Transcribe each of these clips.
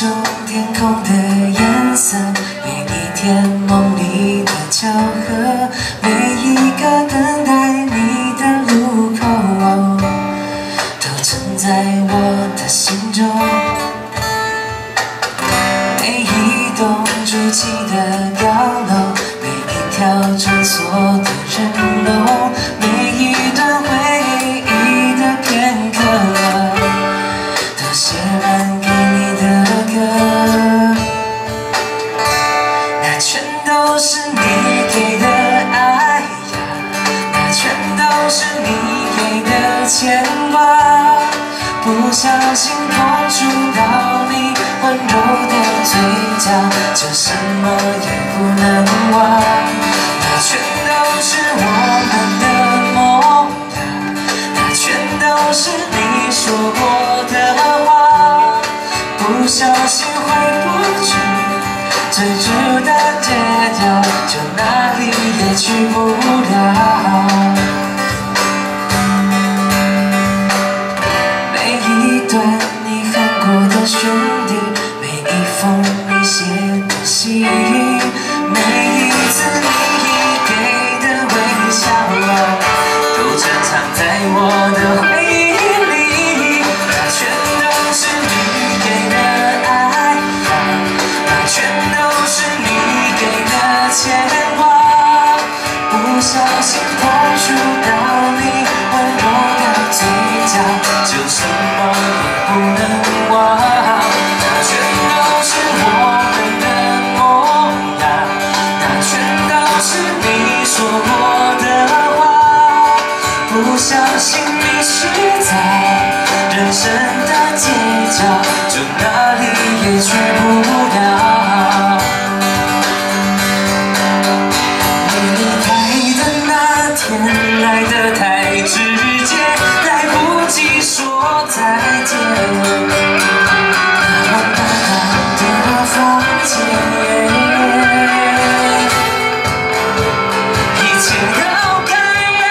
种天空的颜色，每一天梦里的巧合，每一个等待你的路口，都藏在我的心中。每一栋筑起的高楼，每一条穿梭的人龙，每一段回忆的片刻，都写满给你的歌。那全都是你给的爱呀，那全都是你给的牵挂。不小心碰触到你温柔的嘴角，就什么也不能忘。那全都是我们的梦呀，那全都是你说过的话。不小心回不去最初的街角，就哪里也去不了。每一段你喊过的旋律，每一封你写的信，每一次你给的微笑，都珍藏在我的回忆里。那全都是你给的爱呀，那全都是你给的牵挂。不小心碰触到你温柔的嘴角，就什么也不能忘。那全都是我们的梦呀，那全都是你说过的话。不小心迷失在人生的街角，就哪里也去不了。你离开的那天来得太直接，来不及说再见。我大大的房间，一切都改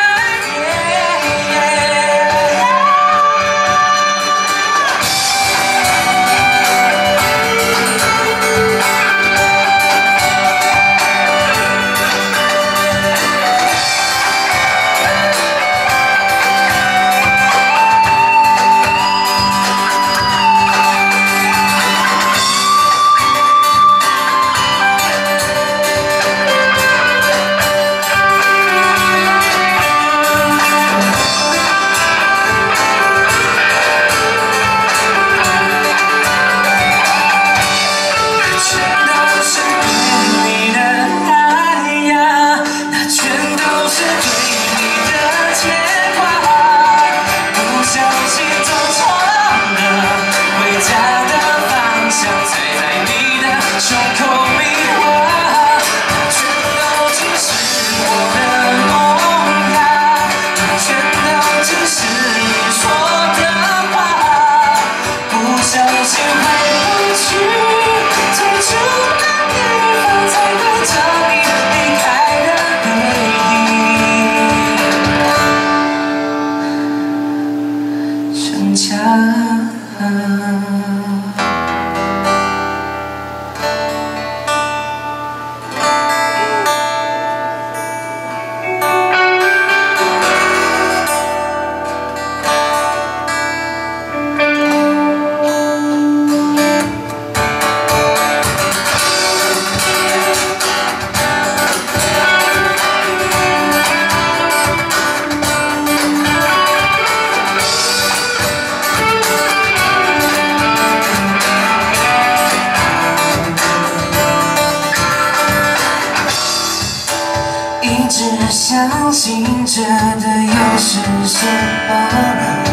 一直相信着的又是什么呢？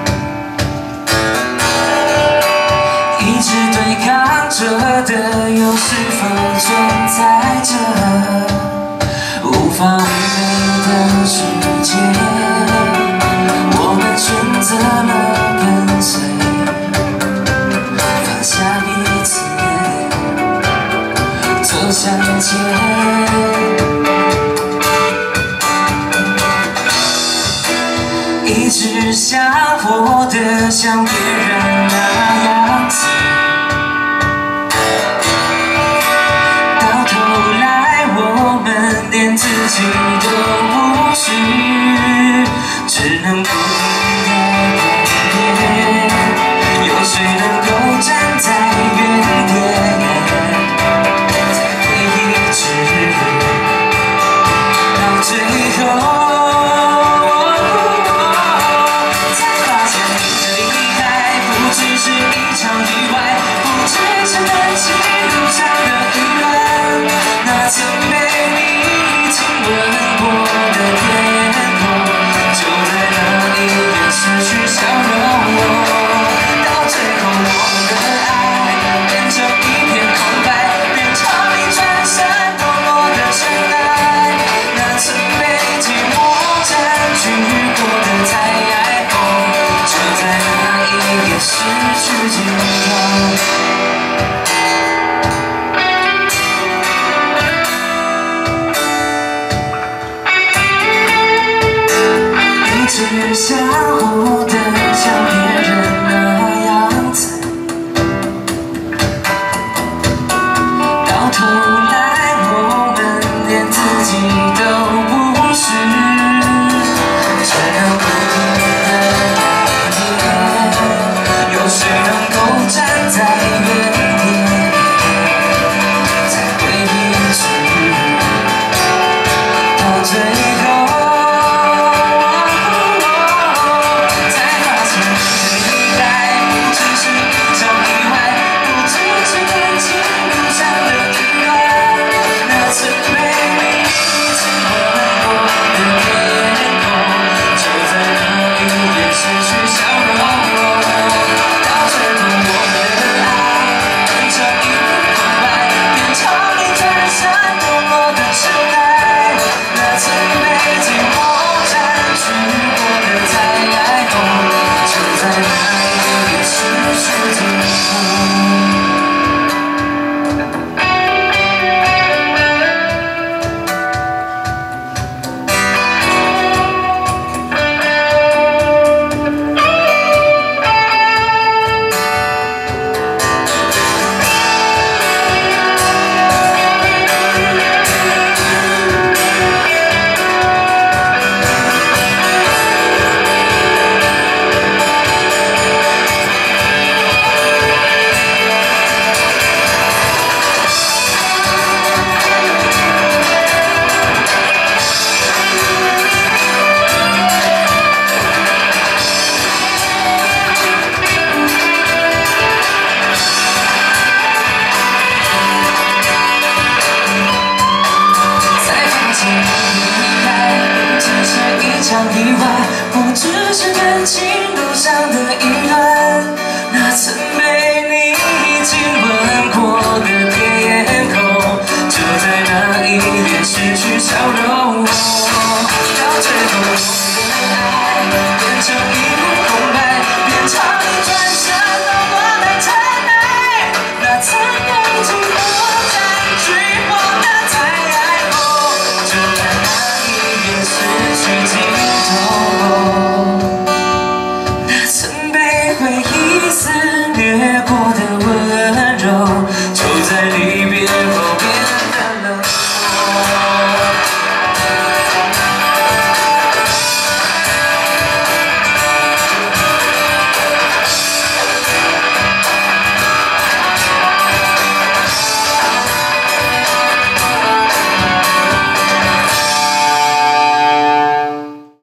一直对抗着的又是否存在着无法违背的世界？我们选择了跟随，放下彼此，走向前。一直想活得像别人那样子， 己都无视，只能不停地改变。有谁能够站在原点，在回忆之到最后？ 只相互的像别人那样子，到头来我们连自己都不是，只能不停地改变。有谁能够站在原点，在回忆之到最后？ 意外，不只是感情路上的一段，那曾被你亲吻过的天空，就在那一夜失去笑容。